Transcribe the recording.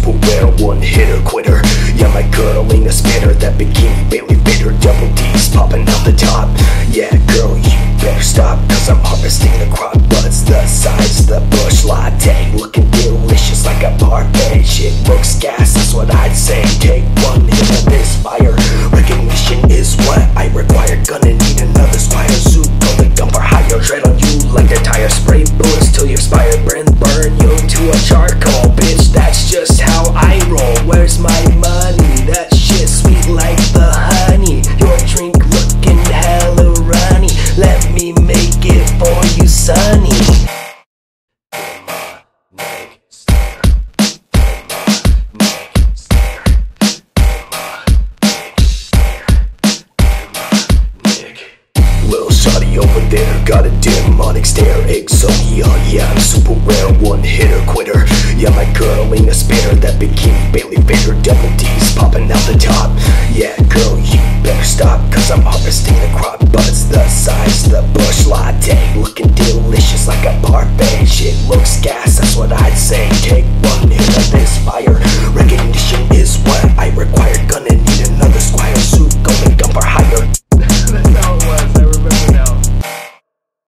for real, one hitter quitter. Yeah, my girl ain't a spitter, that bikini Bailey bitter. Double D's popping out the top. Yeah, girl, you better stop, cause I'm harvesting the crop. Buds the size of the bush latte, looking delicious like a parfait. Shit looks gas, that's what I'd say. Take one